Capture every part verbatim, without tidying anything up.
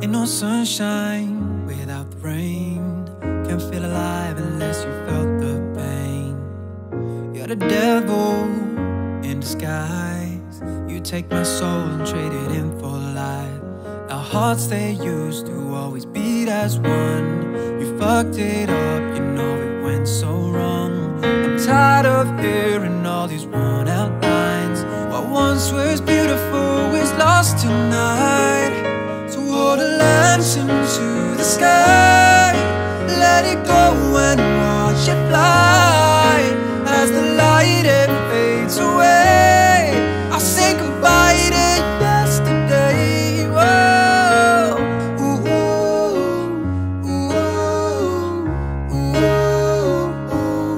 Ain't no sunshine without the rain. Can't feel alive unless you felt the pain. You're the devil in disguise. You take my soul and trade it in for life. Our hearts, they used to always beat as one. You fucked it up, you know it went so wrong. I'm tired of hearing all these worn out lines. What once was beautiful is lost tonight. So hold a lantern to the sky, let it go and watch it fly. As the light, it fades away, I'll say goodbye to yesterday. Whoa. Ooh, ooh, ooh, ooh,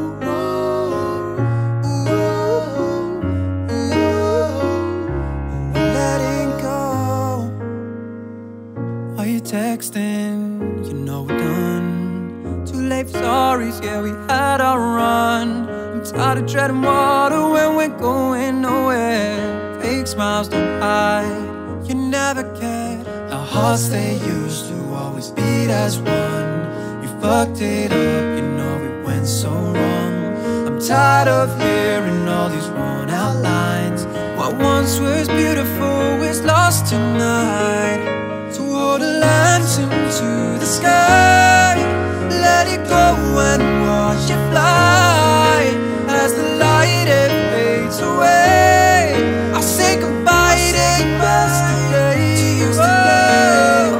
ooh, ooh. Letting go. Are you texting? You know we're done. Too late for sorries, yeah, we had our run. I'm tired of treading water when we're going nowhere. Fake smiles don't hide, you never cared. Our hearts, they used to always beat as one. You fucked it up, you know it went so wrong. I'm tired of hearing all these worn out lines. What once was beautiful is lost tonight. So hold a lantern to the sky, let it go and watch it fly. As the light, it fades away, I'll say goodbye to yesterday. Whoa.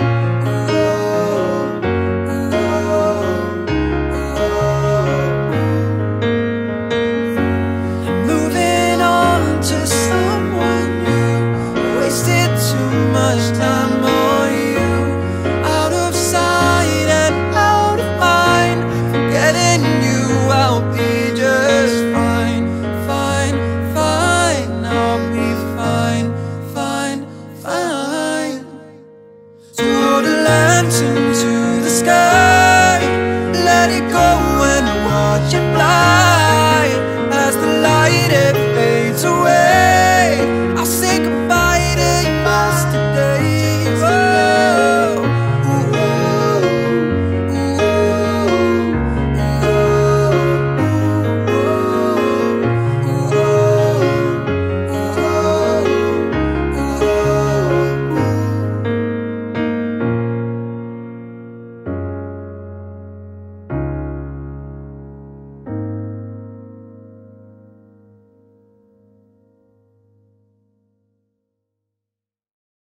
I'm moving on to someone new. Wasted too much time on you. Out of sight and out of mind. Forgetting you, I'll be just fine. Fine, fine, I'll be fine. Fine, fine. So hold a lantern